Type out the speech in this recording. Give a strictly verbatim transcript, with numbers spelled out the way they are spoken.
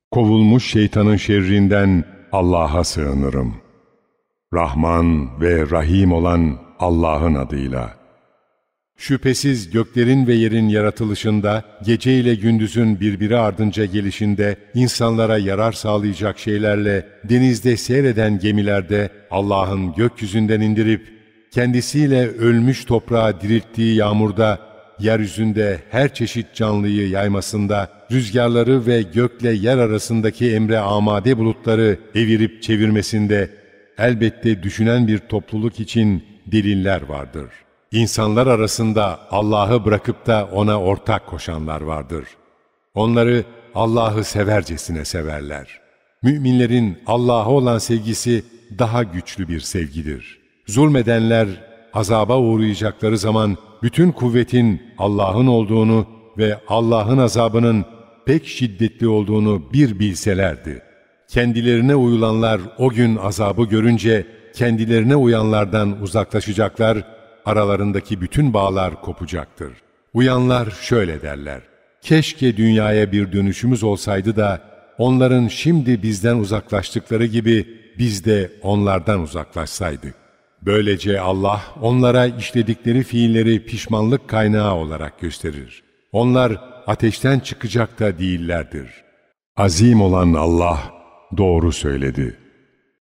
Kovulmuş şeytanın şerrinden Allah'a sığınırım. Rahman ve Rahim olan Allah'ın adıyla. Şüphesiz göklerin ve yerin yaratılışında, gece ile gündüzün birbiri ardınca gelişinde, insanlara yarar sağlayacak şeylerle, denizde seyreden gemilerde, Allah'ın gökyüzünden indirip, kendisiyle ölmüş toprağı dirilttiği yağmurda, yeryüzünde her çeşit canlıyı yaymasında, rüzgarları ve gökle yer arasındaki emre amade bulutları evirip çevirmesinde, elbette düşünen bir topluluk için deliller vardır. İnsanlar arasında Allah'ı bırakıp da ona ortak koşanlar vardır. Onları Allah'ı severcesine severler. Müminlerin Allah'a olan sevgisi daha güçlü bir sevgidir. Zulmedenler azaba uğrayacakları zaman bütün kuvvetin Allah'ın olduğunu ve Allah'ın azabının pek şiddetli olduğunu bir bilselerdi. Kendilerine uyulanlar o gün azabı görünce kendilerine uyanlardan uzaklaşacaklar, aralarındaki bütün bağlar kopacaktır. Uyanlar şöyle derler: keşke dünyaya bir dönüşümüz olsaydı da onların şimdi bizden uzaklaştıkları gibi biz de onlardan uzaklaşsaydık. Böylece Allah onlara işledikleri fiilleri pişmanlık kaynağı olarak gösterir. Onlar ateşten çıkacak da değillerdir. Azim olan Allah doğru söyledi.